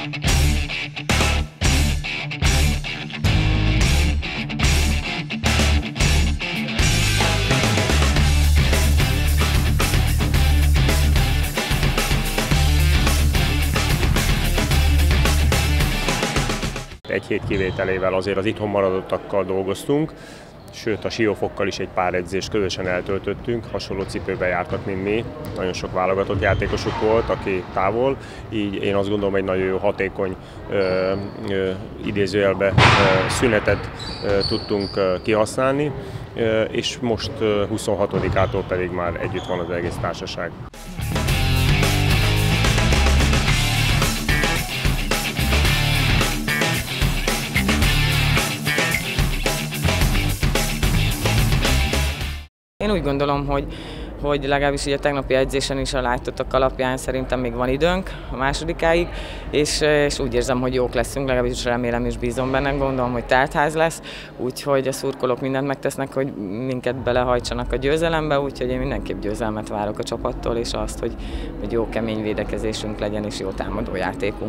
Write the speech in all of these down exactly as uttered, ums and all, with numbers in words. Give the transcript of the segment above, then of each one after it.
Egy hét kivételével azért az itthon maradottakkal dolgoztunk, sőt a Siófokkal is egy pár edzést közösen eltöltöttünk, hasonló cipőben jártak, mint mi. Nagyon sok válogatott játékosuk volt, aki távol, így én azt gondolom, egy nagyon jó, hatékony ö, ö, idézőjelbe ö, szünetet ö, tudtunk ö, kihasználni, ö, és most ö, huszonhatodikától pedig már együtt van az egész társaság. Én úgy gondolom, hogy, hogy legalábbis a tegnapi edzésen is a látottak alapján szerintem még van időnk a másodikáig, és, és úgy érzem, hogy jók leszünk, legalábbis remélem és bízom benne, gondolom, hogy teltház lesz, úgyhogy a szurkolók mindent megtesznek, hogy minket belehajtsanak a győzelembe, úgyhogy én mindenképp győzelmet várok a csapattól, és azt, hogy, hogy jó kemény védekezésünk legyen, és jó támadó játékunk.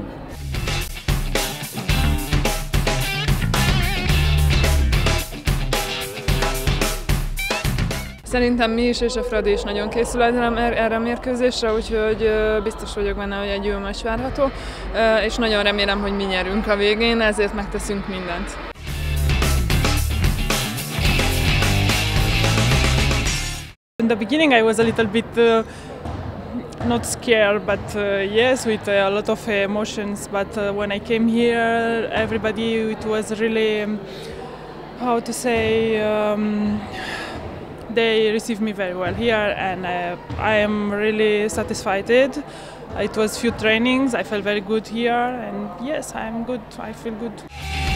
Szerintem mi is és a Fradi is nagyon készül erre a mérkőzésre, úgyhogy biztos vagyok benne, hogy egy jó meccs várható, és nagyon remélem, hogy mi nyerünk a végén, ezért megteszünk mindent. In the beginning I was a little bit uh, not scared, but uh, yes, with a lot of emotions, but uh, when I came here, everybody, it was really, um, how to say, um, they received me very well here, and uh, I am really satisfied. It was few trainings, I felt very good here, and yes, I am good, I feel good.